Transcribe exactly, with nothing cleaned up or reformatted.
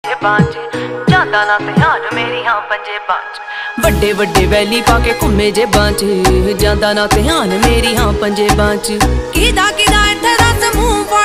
ਜਾਂਦਾ ਨਾ ਧਿਆਨ ਮੇਰੀ ਹਾਂ ਪੰਜੇ ਬਾਂਝ ਵੱਡੇ ਵੱਡੇ ਵੈਲੀ ਪਾ ਕੇ ਘੁੰਮੇ ਜੇ ਬਾਂਝ ਜਾਂਦਾ ਨਾ ਧਿਆਨ ਮੇਰੀ ਹਾਂ ਪੰਜੇ ਬਾਂਝ ਕਿਦਾ ਕਿਦਾ ਇੱਥੇ ਦੱਸ ਮੂੰਹ